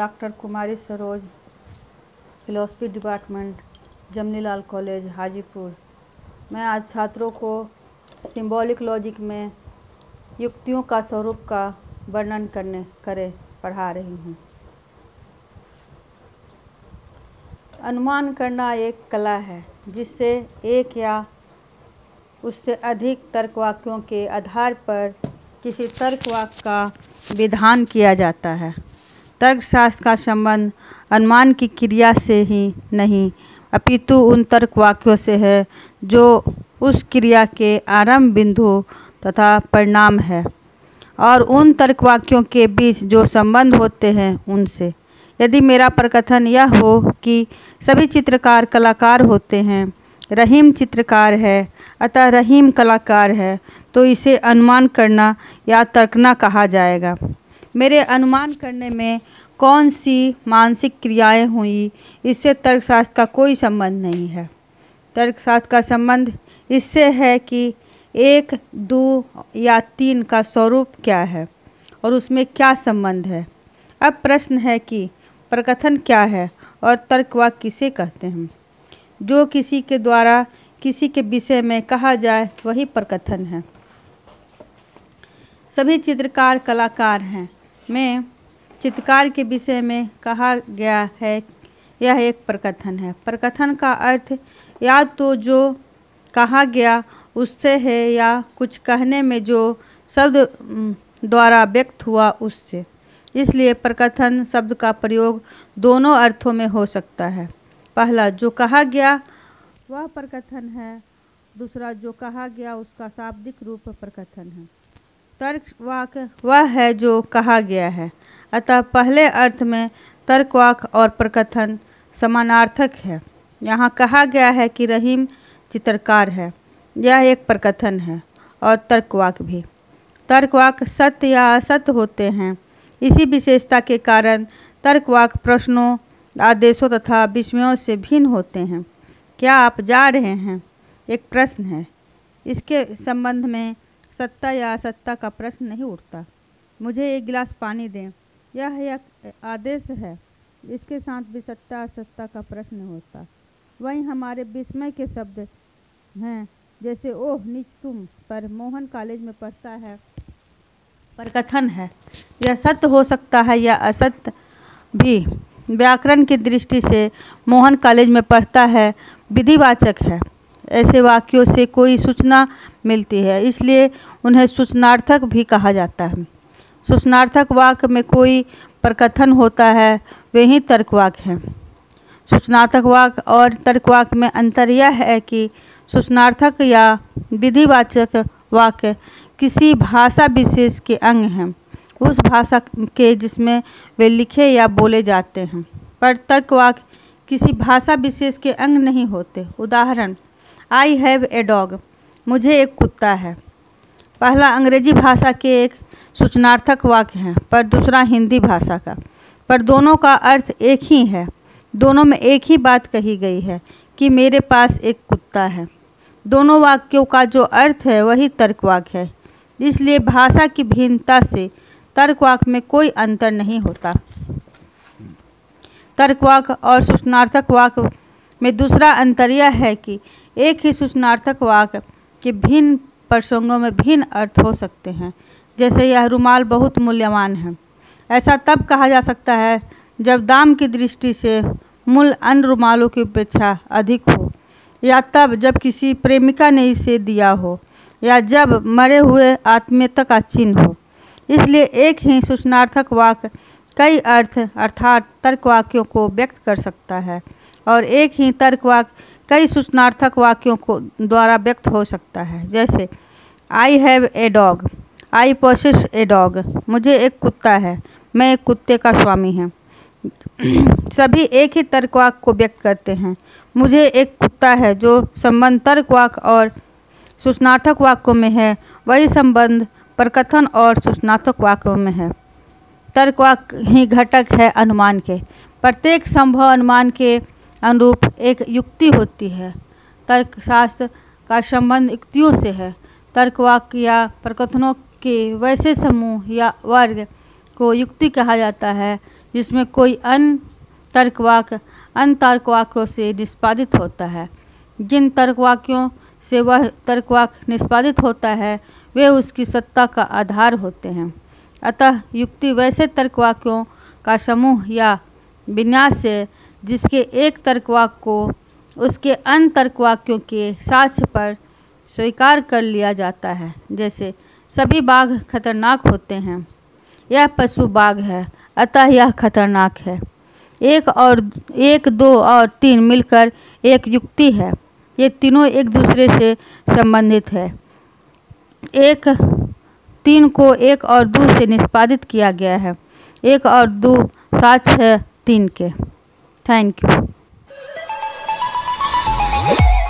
Doctor Kumari Saroj, philosophy department, Jamnilal college, Hajipur. मैं आज छात्रों को सिंबॉलिक लॉजिक में युक्तियों का स्वरूप का वर्णन पढ़ा रही हूँ। अनुमान करना एक कला है जिससे एक या उससे अधिक तर्कवाक्यों के आधार पर किसी तर्कवाक्य का विधान किया जाता है। तर्कशास्त्र का संबंध अनुमान की क्रिया से ही नहीं अपितु उन तर्कवाक्यों से है जो उस क्रिया के आरंभ बिंदु तथा परिणाम है और उन तर्कवाक्यों के बीच जो संबंध होते हैं उनसे। यदि मेरा प्रकथन यह हो कि सभी चित्रकार कलाकार होते हैं, रहीम चित्रकार है अतः रहीम कलाकार है, तो इसे अनुमान करना या तर्कना कहा जाएगा। मेरे अनुमान करने में कौन सी मानसिक क्रियाएं हुई इससे तर्कशास्त्र का कोई संबंध नहीं है। तर्कशास्त्र का संबंध इससे है कि 1, 2 या 3 का स्वरूप क्या है और उसमें क्या संबंध है। अब प्रश्न है कि प्रकथन क्या है और तर्कवाक्य किसे कहते हैं। जो किसी के द्वारा किसी के विषय में कहा जाए वही प्रकथन है। सभी चित्रकार कलाकार हैं में चित्रकार के विषय में कहा गया है, यह एक प्रकथन है। प्रकथन का अर्थ या तो जो कहा गया उससे है या कुछ कहने में जो शब्द द्वारा व्यक्त हुआ उससे। इसलिए प्रकथन शब्द का प्रयोग दोनों अर्थों में हो सकता है। पहला, जो कहा गया वह प्रकथन है। दूसरा, जो कहा गया उसका शाब्दिक रूप प्रकथन है। तर्कवाक्य वह है जो कहा गया है। अतः पहले अर्थ में तर्कवाक्य और प्रकथन समानार्थक है। यहाँ कहा गया है कि रहीम चित्रकार है, यह एक प्रकथन है और तर्कवाक्य भी। तर्कवाक्य सत्य या असत्य होते हैं। इसी विशेषता के कारण तर्कवाक्य प्रश्नों, आदेशों तथा विस्मयों से भिन्न होते हैं। क्या आप जा रहे हैं? एक प्रश्न है। इसके संबंध में सत्ता या असत्ता का प्रश्न नहीं उठता। मुझे एक गिलास पानी दें, यह एक आदेश है। इसके साथ भी सत्ता असत्ता का प्रश्न होता। वहीं हमारे विस्मय के शब्द हैं, जैसे ओह नीच तुम पर मोहन कॉलेज में पढ़ता है, प्रकथन है। यह सत्य हो सकता है या असत्य भी। व्याकरण की दृष्टि से मोहन कॉलेज में पढ़ता है विधिवाचक है। ऐसे वाक्यों से कोई सूचना मिलती है, इसलिए उन्हें सूचनार्थक भी कहा जाता है। सूचनार्थक वाक्य में कोई प्रकथन होता है, वे ही तर्कवाक्य हैं। सूचनार्थक वाक्य और तर्कवाक्य में अंतर यह है कि सूचनार्थक या विधिवाचक वाक्य किसी भाषा विशेष के अंग हैं, उस भाषा के जिसमें वे लिखे या बोले जाते हैं। पर तर्कवाक्य किसी भाषा विशेष के अंग नहीं होते। उदाहरण, आई हैव ए डॉग, मुझे एक कुत्ता है। पहला अंग्रेजी भाषा के एक सूचनार्थक वाक्य है, पर दूसरा हिंदी भाषा का। पर दोनों का अर्थ एक ही है। दोनों में एक ही बात कही गई है कि मेरे पास एक कुत्ता है। दोनों वाक्यों का जो अर्थ है वही तर्कवाक्य है। इसलिए भाषा की भिन्नता से तर्कवाक्य में कोई अंतर नहीं होता। तर्कवाक्य और सूचनार्थक वाक्य में दूसरा अंतर यह है कि एक ही सूचनार्थक वाक्य के भिन्न प्रसंगों में भिन्न अर्थ हो सकते हैं। जैसे यह रुमाल बहुत मूल्यवान है, ऐसा तब कहा जा सकता है जब दाम की दृष्टि से मूल्य अन्य रुमालों की अपेक्षा अधिक हो, या तब जब किसी प्रेमिका ने इसे दिया हो, या जब मरे हुए आत्मीयता का चिन्ह हो। इसलिए एक ही सूचनार्थक वाक्य कई अर्थ अर्थात तर्कवाक्यों को व्यक्त कर सकता है और एक ही तर्कवाक्य कई सूचनार्थक वाक्यों को द्वारा व्यक्त हो सकता है। जैसे I have a dog, I possess a dog, मुझे एक कुत्ता है, मैं एक कुत्ते का स्वामी हूँ। सभी एक ही तर्कवाक्य को व्यक्त करते हैं, मुझे एक कुत्ता है। जो संबंध तर्कवाक्य और सूचनार्थक वाक्यों में है वही संबंध प्रकथन और सूचनार्थक वाक्यों में है। तर्कवाक्य ही घटक है अनुमान के। प्रत्येक संभव अनुमान के अनुरूप एक युक्ति होती है। तर्कशास्त्र का संबंध युक्तियों से है। तर्कवाक्य या प्रकथनों के वैसे समूह या वर्ग को युक्ति कहा जाता है जिसमें कोई अन्य तर्कवाक्यों से निष्पादित होता है। जिन तर्कवाक्यों से वह तर्कवाक्य निष्पादित होता है वे उसकी सत्ता का आधार होते हैं। अतः युक्ति वैसे तर्कवाक्यों का समूह या विन्यास है जिसके एक तर्कवाक्य को उसके अन्य तर्कवाक्यों के साक्ष्य पर स्वीकार कर लिया जाता है। जैसे सभी बाघ खतरनाक होते हैं, यह पशु बाघ है अतः यह खतरनाक है। 1, 2 और 3 मिलकर एक युक्ति है। ये तीनों एक दूसरे से संबंधित है। 3 को 1 और 2 से निष्पादित किया गया है। 1 और 2 साक्ष्य है 3 के। Thank you.